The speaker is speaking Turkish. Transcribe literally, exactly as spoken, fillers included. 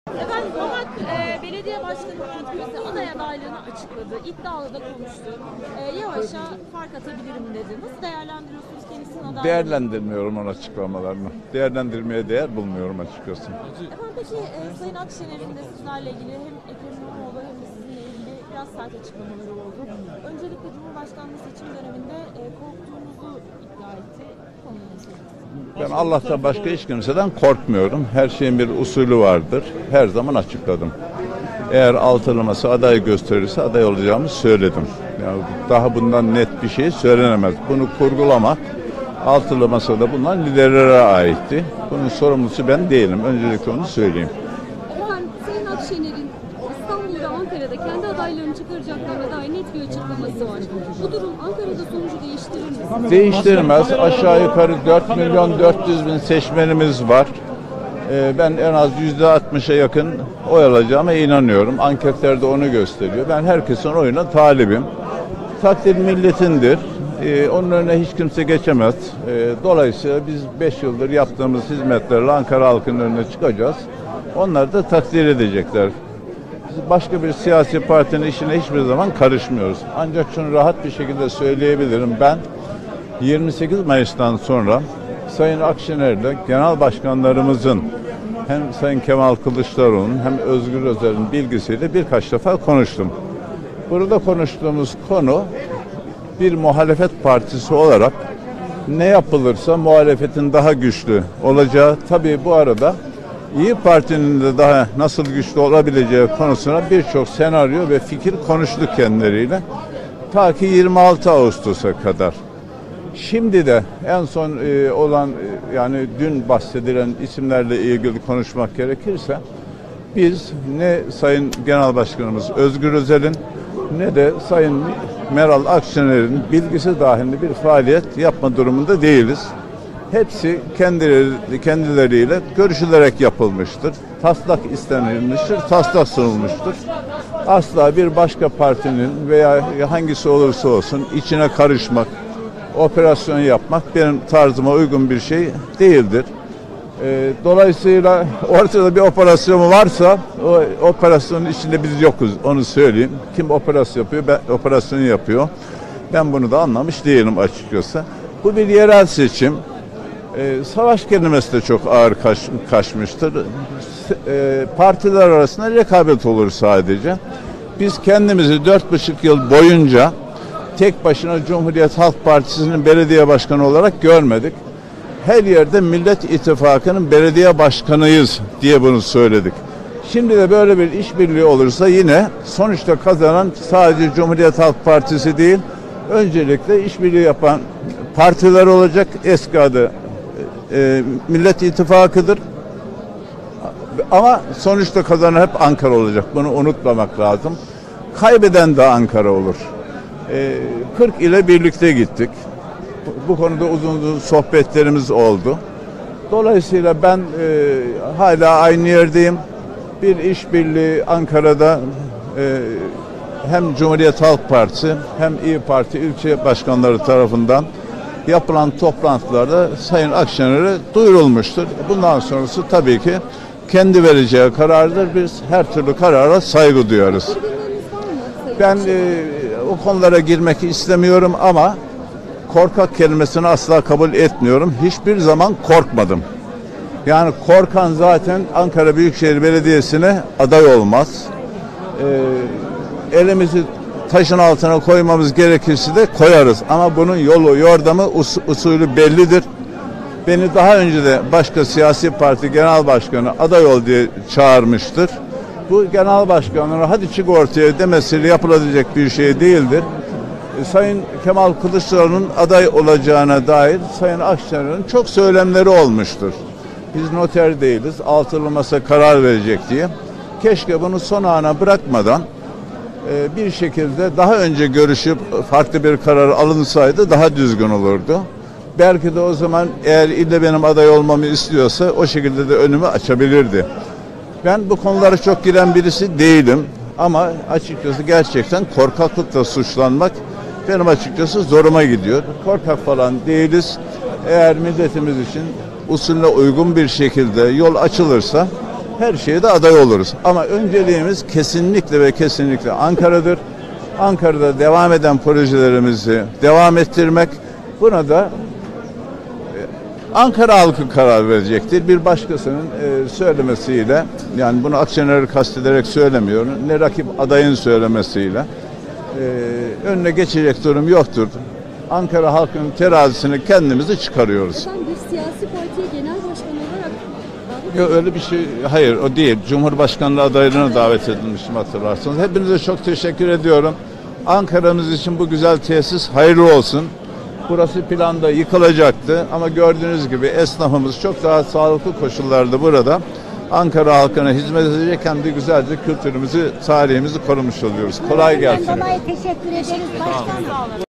Efendim Mamak e, Belediye Başkanı Murat Gözde aday adaylığını açıkladı. İddialı da konuştu. E, yavaşça fark atabilirim dedi. Nasıl değerlendiriyorsunuz kendisinin adaylığını? Değerlendirmiyorum onun açıklamalarını. Değerlendirmeye değer bulmuyorum açıkçası. Efendim peki e, Sayın Akşener'in de sizlerle ilgili hem Ekrem İmamoğlu hem de sizinle ilgili biraz sert açıklamaları oldu. Öncelikle Cumhurbaşkanlığı seçim döneminde e, korktuğunuzu iddia etti. Konuyu nasıl? Ben Allah'tan başka hiç kimseden korkmuyorum. Her şeyin bir usulü vardır. Her zaman açıkladım. Eğer altılı masa aday gösterirse aday olacağımı söyledim. Yani daha bundan net bir şey söylenemez. Bunu kurgulamak altılı masada bulunan liderlere aitti. Bunun sorumlusu ben değilim. Öncelikle onu söyleyeyim. Efendim Sayın Akşener'in İstanbul ve Ankara'da kendi adaylarını çıkaracaklarına dair net bir açıklaması var. Bu durum Ankara'da sonucu değiştirir mi? Değiştirmez. Aşağı yukarı dört milyon dört yüz bin seçmenimiz var. Ee, ben en az yüzde altmışa yakın oy alacağıma inanıyorum. Anketler de onu gösteriyor. Ben herkesin oyuna talibim. Takdir milletindir. Ee, onun önüne hiç kimse geçemez. Ee, dolayısıyla biz beş yıldır yaptığımız hizmetlerle Ankara halkının önüne çıkacağız. Onlar da takdir edecekler. Biz başka bir siyasi partinin işine hiçbir zaman karışmıyoruz. Ancak şunu rahat bir şekilde söyleyebilirim. Ben yirmi sekiz Mayıs'tan sonra Sayın Akşener'le genel başkanlarımızın hem Sayın Kemal Kılıçdaroğlu'nun hem Özgür Özel'in bilgisiyle birkaç defa konuştum. Burada konuştuğumuz konu bir muhalefet partisi olarak ne yapılırsa muhalefetin daha güçlü olacağı. Tabii bu arada İyi Parti'nin de daha nasıl güçlü olabileceği konusuna birçok senaryo ve fikir konuştuk kendileriyle. Ta ki yirmi altı Ağustos'a kadar. Şimdi de en son e, olan e, yani dün bahsedilen isimlerle ilgili konuşmak gerekirse biz ne Sayın Genel Başkanımız Özgür Özel'in ne de Sayın Meral Akşener'in bilgisi dahilinde bir faaliyet yapma durumunda değiliz. Hepsi kendileri, kendileriyle görüşülerek yapılmıştır. Taslak istenilmiştir, taslak sunulmuştur. Asla bir başka partinin veya hangisi olursa olsun içine karışmak, operasyon yapmak benim tarzıma uygun bir şey değildir. Ee, dolayısıyla ortada bir operasyon varsa o operasyonun içinde biz yokuz, onu söyleyeyim. Kim operasyon yapıyor, ben, operasyonu yapıyor. Ben bunu da anlamış değilim açıkçası. Bu bir yerel seçim. Ee, savaş kelimesi de çok ağır kaç, kaçmıştır. Ee, partiler arasında rekabet olur sadece. Biz kendimizi dört buçuk yıl boyunca tek başına Cumhuriyet Halk Partisi'nin belediye başkanı olarak görmedik. Her yerde Millet İttifakı'nın belediye başkanıyız diye bunu söyledik. Şimdi de böyle bir işbirliği olursa yine sonuçta kazanan sadece Cumhuriyet Halk Partisi değil, öncelikle işbirliği yapan partiler olacak. Eski adı e, Millet İttifakı'dır. Ama sonuçta kazanan hep Ankara olacak. Bunu unutmamak lazım. Kaybeden de Ankara olur. E, kırk ile birlikte gittik. Bu konuda uzun uzun sohbetlerimiz oldu. Dolayısıyla ben e, hala aynı yerdeyim. Bir işbirliği Ankara'da e, hem Cumhuriyet Halk Partisi hem İyi Parti ilçe başkanları tarafından yapılan toplantılarda Sayın Akşener'e duyurulmuştur. Bundan sonrası tabii ki kendi vereceği karardır. Biz her türlü karara saygı duyarız. Ben e, o konulara girmek istemiyorum ama korkak kelimesini asla kabul etmiyorum. Hiçbir zaman korkmadım. Yani korkan zaten Ankara Büyükşehir Belediyesi'ne aday olmaz. Ee, elimizi taşın altına koymamız gerekirse de koyarız. Ama bunun yolu, yordamı, us usulü bellidir. Beni daha önce de başka siyasi parti genel başkanı aday ol diye çağırmıştır. Bu genel başkanlara hadi çık ortaya demesiyle yapılabilecek bir şey değildir. Sayın Kemal Kılıçdaroğlu'nun aday olacağına dair Sayın Akşener'in çok söylemleri olmuştur. Biz noter değiliz, altılı masa karar verecek diye. Keşke bunu son ana bırakmadan e, bir şekilde daha önce görüşüp farklı bir karar alınsaydı daha düzgün olurdu. Belki de o zaman eğer ille benim aday olmamı istiyorsa o şekilde de önümü açabilirdi. Ben bu konulara çok giren birisi değilim ama açıkçası gerçekten korkaklıkla suçlanmak benim açıkçası zoruma gidiyor. Korkak falan değiliz. Eğer milletimiz için usulüne uygun bir şekilde yol açılırsa her şeye de aday oluruz. Ama önceliğimiz kesinlikle ve kesinlikle Ankara'dır. Ankara'da devam eden projelerimizi devam ettirmek. Buna da Ankara halkı karar verecektir. Bir başkasının e, söylemesiyle, yani bunu Akşener'i kastederek söylemiyorum, ne rakip adayın söylemesiyle e, önüne geçecek durum yoktur. Ankara halkının terazisini kendimizi çıkarıyoruz. Efendim bir siyasi partiye genel başkan olarak davet Yok öyle bir şey, hayır o değil. Cumhurbaşkanlığı adaylığına davet edilmiştim hatırlarsanız. Hepinize çok teşekkür ediyorum. Ankara'mız için bu güzel tesis hayırlı olsun. Burası planda yıkılacaktı ama gördüğünüz gibi esnafımız çok daha sağlıklı koşullarda burada Ankara halkına hizmet edecek, hem de güzelce kültürümüzü, tarihimizi korumuş oluyoruz. Kolay gelsin. Dolayı teşekkür ederiz başkanım.